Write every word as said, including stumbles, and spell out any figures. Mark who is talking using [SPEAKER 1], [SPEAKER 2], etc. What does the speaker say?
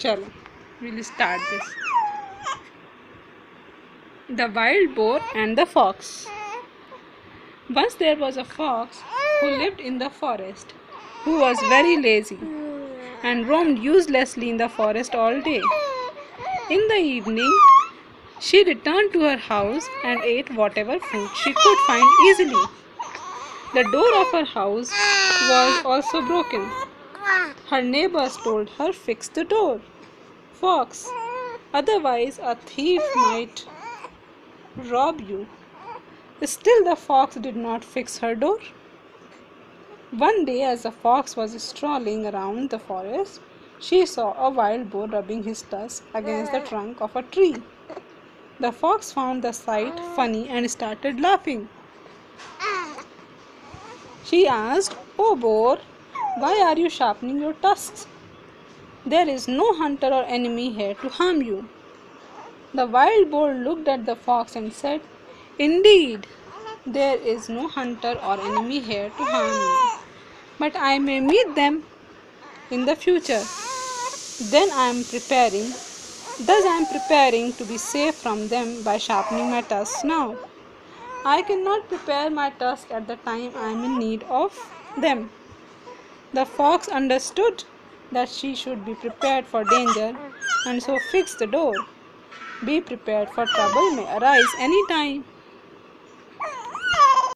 [SPEAKER 1] Chalo, we'll start this. The Wild Boar and the Fox. Once there was a fox who lived in the forest, who was very lazy and roamed uselessly in the forest all day. In the evening, she returned to her house and ate whatever food she could find easily. The door of her house was also broken. Her neighbors told her, "Fix the door, Fox, otherwise a thief might rob you." Still the fox did not fix her door. One day, as the fox was strolling around the forest, she saw a wild boar rubbing his tusk against the trunk of a tree. The fox found the sight funny and started laughing. She asked, "Oh boar, why are you sharpening your tusks? There is no hunter or enemy here to harm you." The wild boar looked at the fox and said, "Indeed, there is no hunter or enemy here to harm me, but I may meet them in the future. Then I am preparing, thus I am preparing to be safe from them by sharpening my tusks now. I cannot prepare my tusks at the time I am in need of them." The fox understood that she should be prepared for danger and so fixed the door. Be prepared, for trouble may arise any time.